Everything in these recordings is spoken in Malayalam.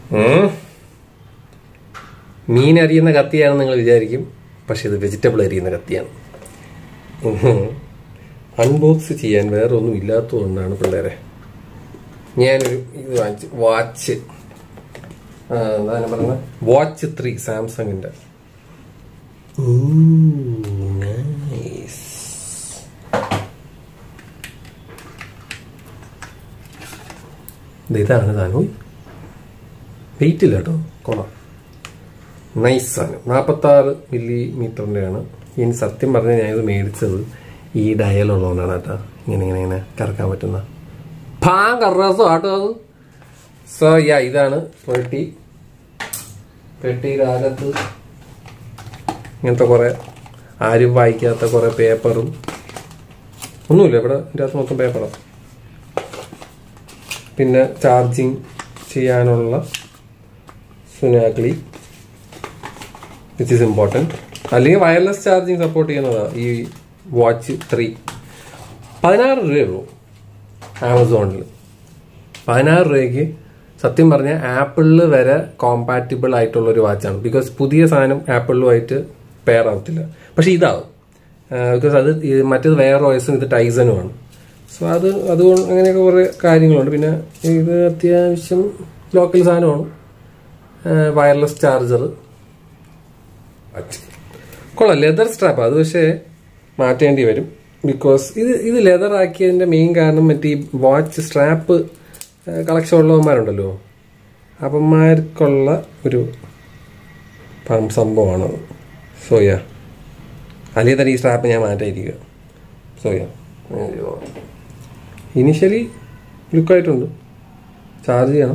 മീൻ അരിയുന്ന കത്തിയാണെന്ന് നിങ്ങൾ വിചാരിക്കും, പക്ഷെ ഇത് വെജിറ്റബിൾ അരിയുന്ന കത്തിയാണ്. അൺബോക്സ് ചെയ്യാൻ വേറെ ഒന്നും ഇല്ലാത്തതുകൊണ്ടാണ് പിള്ളേരെ ഞാനൊരു ഇത് വാങ്ങിച്ചു. വാച്ച്, എന്താണ് പറയുന്നത്, വാച്ച് 3 സാംസങ്ങിന്റെ. ഇതാണ് സാധനം. വെയിറ്റ് ഇല്ല കേട്ടോ, കൊള്ളാം, നൈസ് സാധനം. 46 മില്ലിമീറ്ററിൻ്റെ ആണ്. ഇനി സത്യം പറഞ്ഞാൽ ഞാനിത് മേടിച്ചത് ഈ ഡയലുള്ളതുകൊണ്ടാണ് കേട്ടോ, ഇങ്ങനെ കറക്കാൻ പറ്റുന്ന കറസോ ആട്ടോ അത്. സോ ഇതാണ് പെട്ടിയുടെ അകത്ത് ഇങ്ങനത്തെ കുറെ ആരും വായിക്കാത്ത കുറെ പേപ്പറും ഒന്നുമില്ല ഇവിടെ. ഇതിൻ്റെ അകത്ത് മൊത്തം പേപ്പറാണ്. പിന്നെ ചാർജിങ് ചെയ്യാനുള്ള സുനാഗ്ലി, വിച്ച് ഈസ് ഇമ്പോർട്ടൻറ്റ്. അല്ലെങ്കിൽ വയർലെസ് ചാർജിങ് സപ്പോർട്ട് ചെയ്യുന്നതാണ് ഈ വാച്ച് 3. 16 രൂപയുള്ളൂ ആമസോണിൽ. 16 രൂപയ്ക്ക് സത്യം പറഞ്ഞാൽ ആപ്പിളിൽ വരെ കോമ്പാറ്റിബിൾ ആയിട്ടുള്ളൊരു വാച്ചാണ്. ബിക്കോസ് പുതിയ സാധനം ആപ്പിളുമായിട്ട് പെയർ ആവത്തില്ല, പക്ഷെ ഇതാവും. ബിക്കോസ് അത് മറ്റേത് വേറെ വോയിസും ഇത് ടൈസനുമാണ്. സോ അതുകൊണ്ട് അങ്ങനെയൊക്കെ കുറേ കാര്യങ്ങളുണ്ട്. പിന്നെ ഇത് അത്യാവശ്യം ലോക്കൽ സാധനമാണ്. വയർലെസ് ചാർജർ, കൊള്ളാം. ലെതർ സ്ട്രാപ്പ് അത് പക്ഷേ മാറ്റേണ്ടി വരും. ബിക്കോസ് ഇത് ലെതർ ആക്കിയതിൻ്റെ മെയിൻ കാരണം മറ്റേ വാച്ച് സ്ട്രാപ്പ് കളക്ഷൻ ഉള്ളവന്മാരുണ്ടല്ലോ, അവന്മാർക്കുള്ള ഒരു സംഭവമാണത്. സോയാ അല്ലെങ്കിൽ തന്നെ ഈ സ്ട്രാപ്പ് ഞാൻ മാറ്റായിരിക്കുക. സോയാ ഇനിഷ്യലി ലുക്കായിട്ടുണ്ട്. ചാർജ് ചെയ്യണം.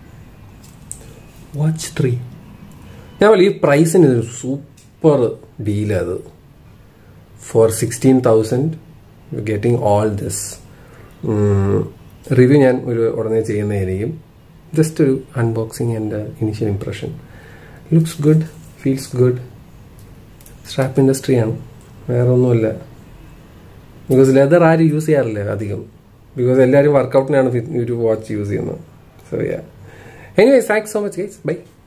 വാച്ച് 3 ഞാൻ ഈ പ്രൈസിന് ഇതൊരു സൂപ്പർ ഡീലത്. For 16,000 getting all this. Review ഞാൻ ഉടനെ ചെയ്യുന്നതായിരിക്കും. ജസ്റ്റ് ഒരു അൺബോക്സിങ് എൻ്റെ initial impression. Looks good, feels good. Strap ഇൻഡസ്ട്രിയാണ്, വേറെ ഒന്നുമില്ല. ബിക്കോസ് ലെതർ ആരും യൂസ് ചെയ്യാറില്ല അധികം. ബിക്കോസ് എല്ലാവരും വർക്കൗട്ടിനാണ് ഒരു വാച്ച് യൂസ് ചെയ്യുന്നത്. So anyways, thanks so much guys. By.